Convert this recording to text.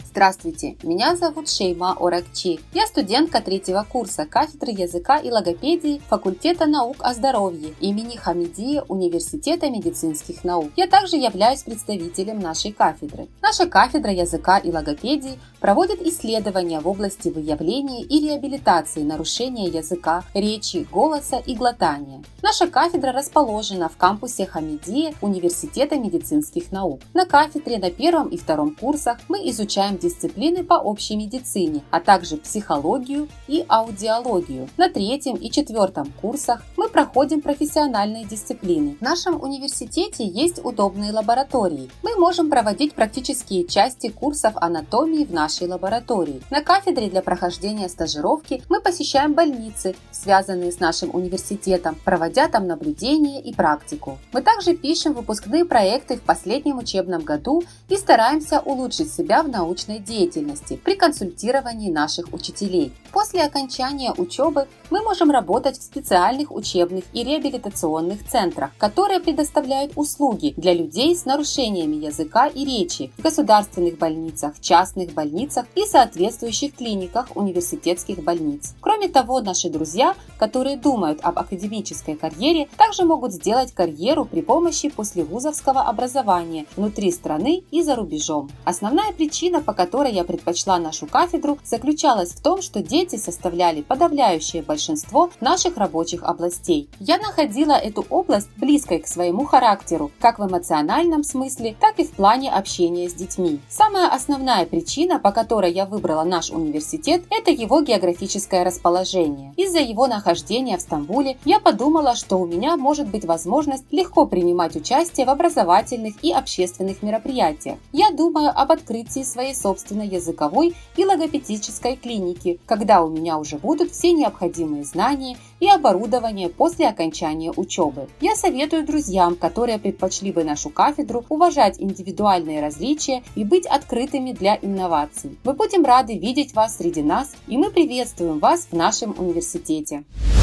Здравствуйте, меня зовут Шейма Оракчи. Я студентка 3-го курса кафедры языка и логопедии факультета наук о здоровье имени Хамидии Университета медицинских наук. Я также являюсь представителем нашей кафедры. Наша кафедра языка и логопедии проводит исследования в области выявления и реабилитации нарушения языка, речи, голоса и глотания. Наша кафедра расположена в кампусе Хамидии Университета медицинских наук. На кафедре на 1 и 2 курсах мы изучаем дисциплины по общей медицине, а также психологию и аудиологию. На 3 и 4 курсах мы проходим профессиональные дисциплины. В нашем университете есть удобные лаборатории. Мы можем проводить практические части курсов анатомии в нашей лаборатории. На кафедре для прохождения стажировки мы посещаем больницы, связанные с нашим университетом, проводя там наблюдения и практику. Мы также пишем выпускные проекты в последнем учебном году и стараемся улучшить себя в научной деятельности при консультировании наших учителей. После окончания учебы мы можем работать в специальных учебных и реабилитационных центрах, которые предоставляют услуги для людей с нарушениями языка и речи в государственных больницах, частных больницах и соответствующих клиниках университетских больниц. Кроме того, наши друзья, которые думают об академической карьере, также могут сделать карьеру при помощи послевузовского образования внутри страны и за рубежом. Основная причина, по которой я предпочла нашу кафедру, заключалась в том, что дети составляли подавляющее большинство наших рабочих областей. Я находила эту область близкой к своему характеру, как в эмоциональном смысле, так и в плане общения с детьми. Самая основная причина, по которой я выбрала наш университет, это его географическое расположение. Из-за его нахождения в Стамбуле я подумала, что у меня может быть возможность легко принимать участие в образовательных и общественных мероприятиях. Я думаю об открытии своей собственной языковой и логопедической клиники, когда у меня уже будут все необходимые знания и оборудование после окончания учебы. Я советую друзьям, которые предпочли бы нашу кафедру, уважать индивидуальные различия и быть открытыми для инноваций. Мы будем рады видеть вас среди нас, и мы приветствуем вас в нашем университете.